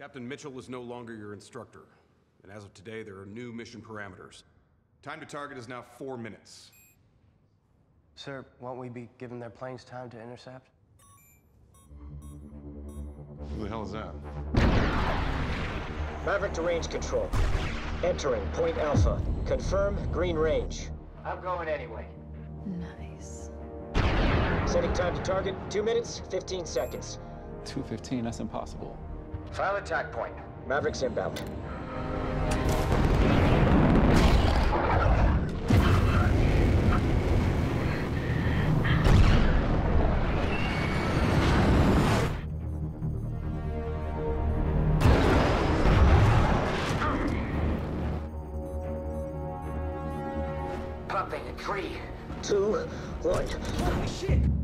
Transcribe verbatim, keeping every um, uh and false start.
Captain Mitchell is no longer your instructor, and as of today, there are new mission parameters. Time to target is now four minutes. Sir, won't we be giving their planes time to intercept? Who the hell is that? Maverick to range control. Entering point Alpha. Confirm green range. I'm going anyway. Nice. Setting time to target, two minutes, fifteen seconds. two fifteen, that's impossible. File attack point. Maverick's inbound. Pumping in three, Two, one. holy shit!